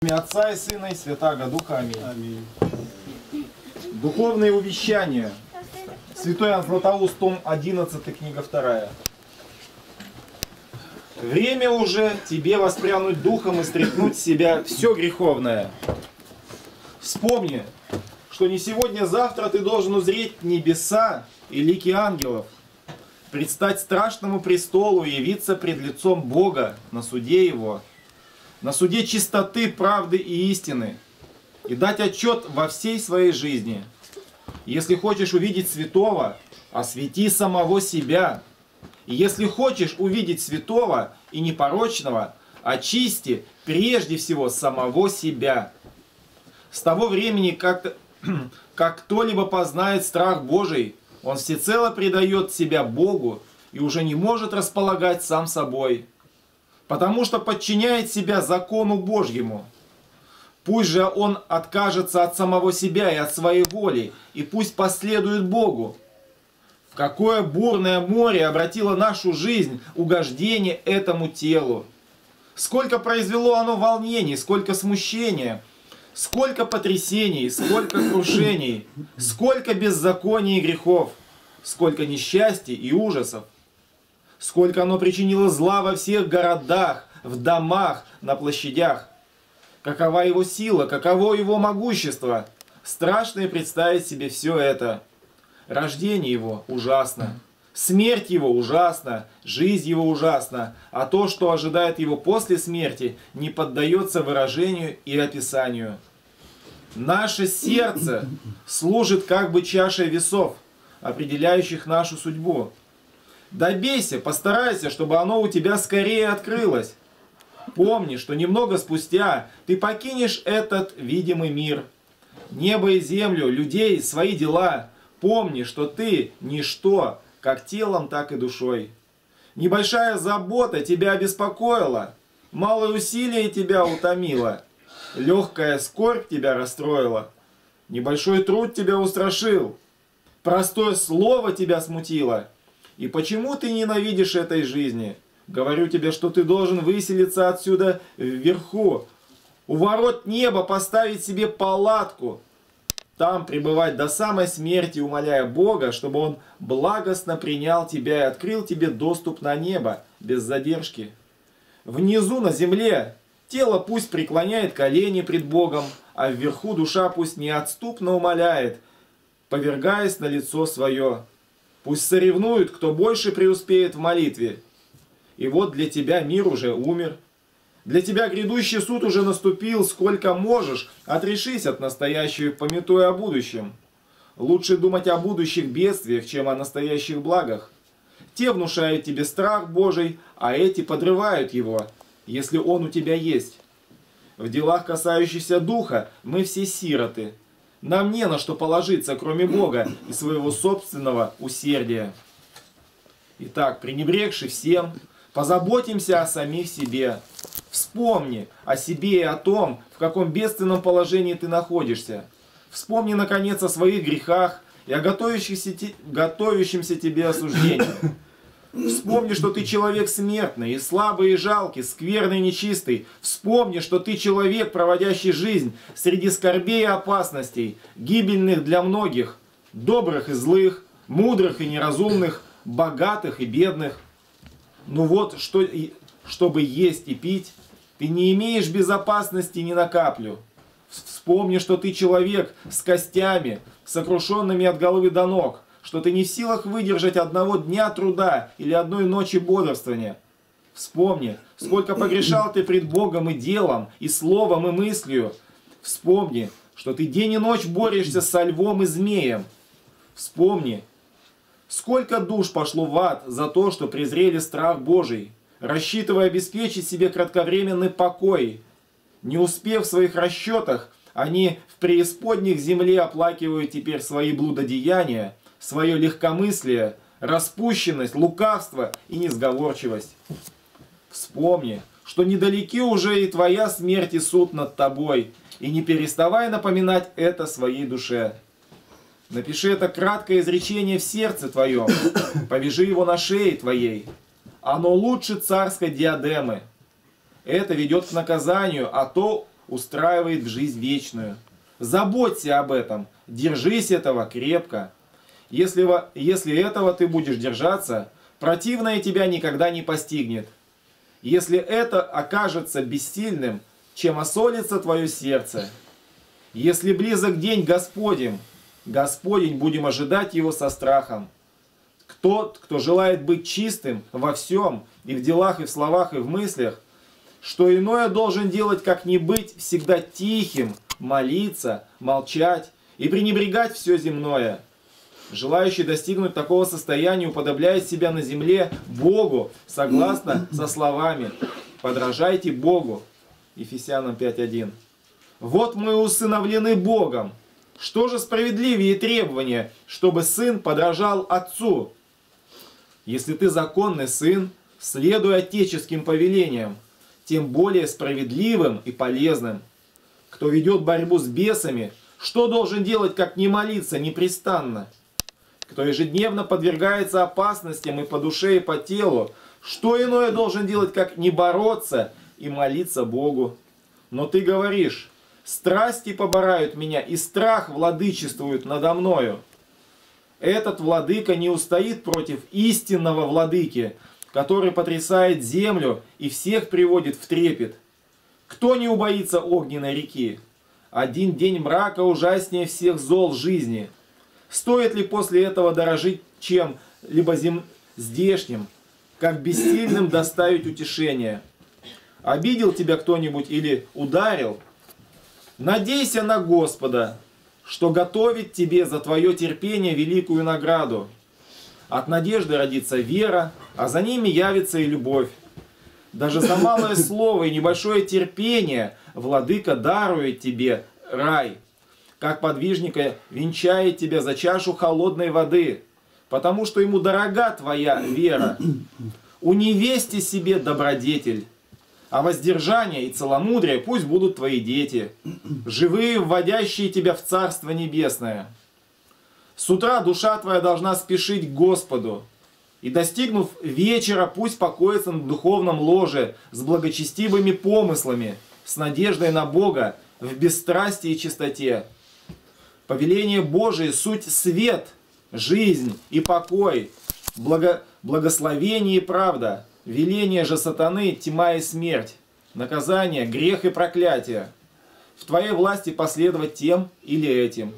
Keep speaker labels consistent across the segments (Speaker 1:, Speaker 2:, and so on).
Speaker 1: имя Отца и Сына и Святаго Духа. Аминь.
Speaker 2: Аминь.
Speaker 1: Духовные увещания. Святой Иоанн Златоуст, том 11, книга 2. Время уже тебе воспрянуть духом и стряхнуть с себя все греховное. Вспомни, что не сегодня-завтра ты должен узреть небеса и лики ангелов, предстать страшному престолу и явиться пред лицом Бога на суде Его, на суде чистоты, правды и истины, и дать отчет во всей своей жизни. Если хочешь увидеть святого, освети самого себя. И если хочешь увидеть святого и непорочного, очисти прежде всего самого себя. С того времени, как кто-либо познает страх Божий, он всецело предает себя Богу и уже не может располагать сам собой, потому что подчиняет себя закону Божьему. Пусть же он откажется от самого себя и от своей воли, и пусть последует Богу. В какое бурное море обратило нашу жизнь угождение этому телу! Сколько произвело оно волнений, сколько смущения, сколько потрясений, сколько крушений, сколько беззаконий и грехов, сколько несчастий и ужасов. Сколько оно причинило зла во всех городах, в домах, на площадях. Какова его сила, каково его могущество. Страшно и представить себе все это. Рождение его ужасно, смерть его ужасна, жизнь его ужасна, а то, что ожидает его после смерти, не поддается выражению и описанию. Наше сердце служит как бы чашей весов, определяющих нашу судьбу. Добейся, постарайся, чтобы оно у тебя скорее открылось. Помни, что немного спустя ты покинешь этот видимый мир. Небо и землю, людей, свои дела. Помни, что ты ничто, как телом, так и душой. Небольшая забота тебя обеспокоила, малое усилие тебя утомило, легкая скорбь тебя расстроила, небольшой труд тебя устрашил, простое слово тебя смутило. И почему ты ненавидишь этой жизни? Говорю тебе, что ты должен выселиться отсюда вверху, у ворот неба поставить себе палатку, там пребывать до самой смерти, умоляя Бога, чтобы Он благостно принял тебя и открыл тебе доступ на небо без задержки. Внизу на земле тело пусть преклоняет колени пред Богом, а вверху душа пусть неотступно умоляет, повергаясь на лицо свое. Пусть соревнуют, кто больше преуспеет в молитве. И вот для тебя мир уже умер. Для тебя грядущий суд уже наступил. Сколько можешь, отрешись от настоящего, памятуя о будущем. Лучше думать о будущих бедствиях, чем о настоящих благах. Те внушают тебе страх Божий, а эти подрывают его, если он у тебя есть. В делах, касающихся духа, мы все сироты. Нам не на что положиться, кроме Бога и своего собственного усердия. Итак, пренебрегши всем, позаботимся о самих себе. Вспомни о себе и о том, в каком бедственном положении ты находишься. Вспомни, наконец, о своих грехах и о готовящемся тебе осуждении. Вспомни, что ты человек смертный, и слабый, и жалкий, скверный, и нечистый. Вспомни, что ты человек, проводящий жизнь среди скорбей и опасностей, гибельных для многих, добрых и злых, мудрых и неразумных, богатых и бедных. Ну вот, чтобы есть и пить, ты не имеешь безопасности ни на каплю. Вспомни, что ты человек с костями, сокрушенными от головы до ног, что ты не в силах выдержать одного дня труда или одной ночи бодрствования. Вспомни, сколько погрешал ты пред Богом и делом, и словом, и мыслью. Вспомни, что ты день и ночь борешься со львом и змеем. Вспомни, сколько душ пошло в ад за то, что презрели страх Божий, рассчитывая обеспечить себе кратковременный покой. Не успев в своих расчетах, они в преисподних земле оплакивают теперь свои блудодеяния, свое легкомыслие, распущенность, лукавство и несговорчивость. Вспомни, что недалеки уже и твоя смерть и суд над тобой, и не переставай напоминать это своей душе. Напиши это краткое изречение в сердце твоем, повяжи его на шее твоей. Оно лучше царской диадемы. Это ведет к наказанию, а то устраивает в жизнь вечную. Заботься об этом, держись этого крепко. Если этого ты будешь держаться, противное тебя никогда не постигнет. Если это окажется бессильным, чем осолится твое сердце. Если близок день Господень будем ожидать его со страхом. Тот, кто желает быть чистым во всем, и в делах, и в словах, и в мыслях, что иное должен делать, как не быть всегда тихим, молиться, молчать и пренебрегать все земное. Желающий достигнуть такого состояния уподобляет себя на земле Богу, согласно со словами «Подражайте Богу». Ефесянам 5:1. Вот мы усыновлены Богом. Что же справедливее требования, чтобы сын подражал отцу? Если ты законный сын, следуй отеческим повелениям, тем более справедливым и полезным. Кто ведет борьбу с бесами, что должен делать, как не молиться непрестанно? Кто ежедневно подвергается опасностям и по душе, и по телу, что иное должен делать, как не бороться и молиться Богу? Но ты говоришь: страсти поборают меня, и страх владычествует надо мною. Этот владыка не устоит против истинного владыки, который потрясает землю и всех приводит в трепет. Кто не убоится огненной реки? Один день мрака ужаснее всех зол жизни. Стоит ли после этого дорожить чем-либо здешним, как бессильным доставить утешение? Обидел тебя кто-нибудь или ударил? Надейся на Господа, что готовит тебе за твое терпение великую награду. От надежды родится вера, а за ними явится и любовь. Даже за малое слово и небольшое терпение Владыка дарует тебе рай, как подвижника венчает тебя за чашу холодной воды, потому что ему дорога твоя вера. Уневести себе добродетель, а воздержание и целомудрие пусть будут твои дети, живые, вводящие тебя в Царство Небесное. С утра душа твоя должна спешить к Господу, и, достигнув вечера, пусть покоится на духовном ложе с благочестивыми помыслами, с надеждой на Бога, в бесстрастии и чистоте. Повеление Божие — суть свет, жизнь и покой, благословение и правда. Веление же сатаны — тьма и смерть, наказание, грех и проклятие. В твоей власти последовать тем или этим.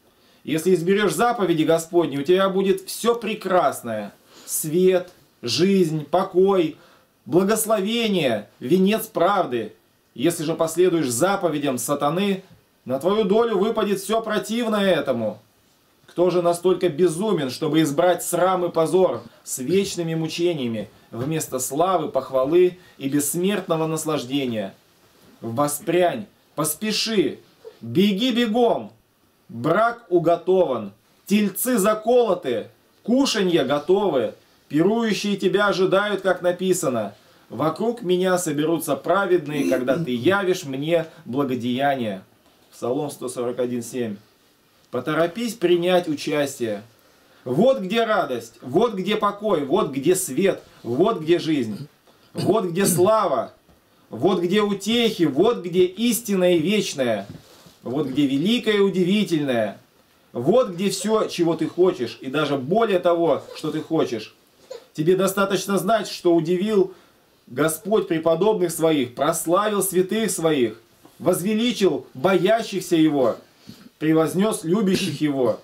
Speaker 1: Если изберешь заповеди Господни, у тебя будет все прекрасное. Свет, жизнь, покой, благословение, венец правды. Если же последуешь заповедям сатаны, на твою долю выпадет все противное этому. Кто же настолько безумен, чтобы избрать срам и позор с вечными мучениями, вместо славы, похвалы и бессмертного наслаждения? Воспрянь, поспеши, беги бегом. Брак уготован, тельцы заколоты, кушанья готовы, пирующие тебя ожидают, как написано. Вокруг меня соберутся праведные, когда ты явишь мне благодеяние. Псалом 141:7. Поторопись принять участие. Вот где радость, вот где покой, вот где свет, вот где жизнь, вот где слава, вот где утехи, вот где истинное и вечное, вот где великое и удивительное, вот где все, чего ты хочешь, и даже более того, что ты хочешь. Тебе достаточно знать, что удивил Господь преподобных своих, прославил святых своих, возвеличил боящихся Его, превознес любящих Его.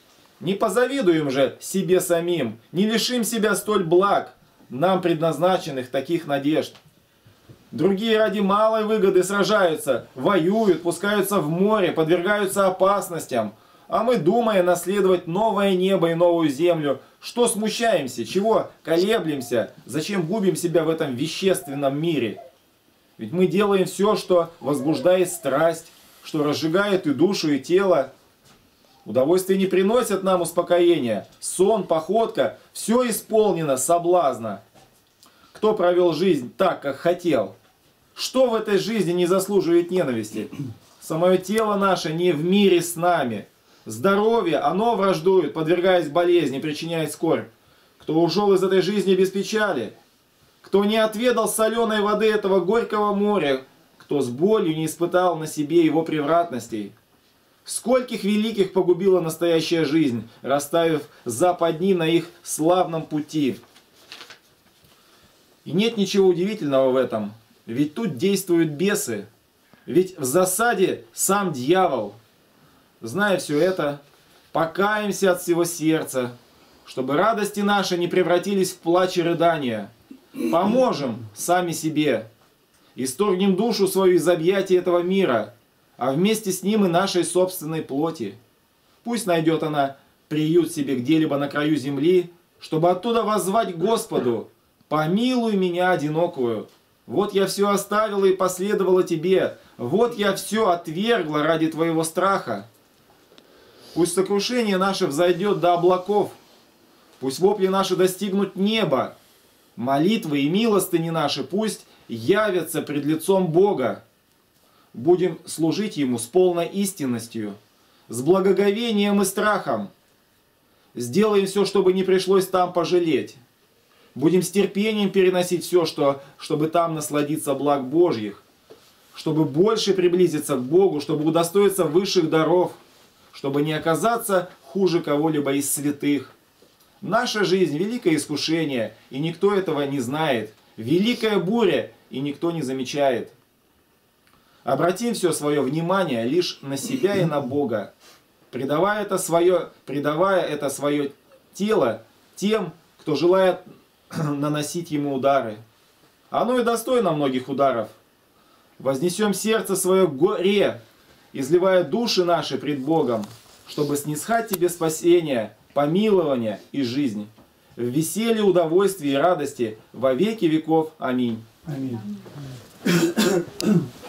Speaker 1: Не позавидуем же себе самим, не лишим себя столь благ, нам предназначенных таких надежд. Другие ради малой выгоды сражаются, воюют, пускаются в море, подвергаются опасностям. А мы, думая наследовать новое небо и новую землю, что смущаемся, чего колеблемся, зачем губим себя в этом вещественном мире? Ведь мы делаем все, что возбуждает страсть, что разжигает и душу, и тело. Удовольствия не приносят нам успокоения. Сон, походка, все исполнено соблазна. Кто провел жизнь так, как хотел? Что в этой жизни не заслуживает ненависти? Самое тело наше не в мире с нами. Здоровье, оно враждует, подвергаясь болезни, причиняет скорбь. Кто ушел из этой жизни без печали? Кто не отведал соленой воды этого горького моря? кто с болью не испытал на себе его превратностей. Скольких великих погубила настоящая жизнь, расставив западни на их славном пути. И нет ничего удивительного в этом, ведь тут действуют бесы, ведь в засаде сам дьявол. Зная все это, покаемся от всего сердца, чтобы радости наши не превратились в плач и рыдания. Поможем сами себе, исторгнем душу свою из объятий этого мира, а вместе с ним и нашей собственной плоти. Пусть найдет она приют себе где-либо на краю земли, чтобы оттуда воззвать Господу: «Помилуй меня, одинокую. Вот я все оставила и последовала тебе. Вот я все отвергла ради твоего страха». Пусть сокрушение наше взойдет до облаков. Пусть вопли наши достигнут неба. Молитвы и милостыни наши пусть явятся пред лицом Бога. Будем служить Ему с полной истинностью, с благоговением и страхом. Сделаем все, чтобы не пришлось там пожалеть. Будем с терпением переносить все, чтобы там насладиться благ Божьих, чтобы больше приблизиться к Богу, чтобы удостоиться высших даров, чтобы не оказаться хуже кого-либо из святых. Наша жизнь – великое искушение, и никто этого не знает. Великая буря, и никто не замечает. Обратим все свое внимание лишь на себя и на Бога, предавая это свое тело тем, кто желает наносить ему удары. Оно и достойно многих ударов. Вознесем сердце свое к горе, изливая души наши пред Богом, чтобы снисхать тебе спасение, помилование и жизнь. В веселье, удовольствии и радости во веки веков. Аминь.
Speaker 2: Аминь.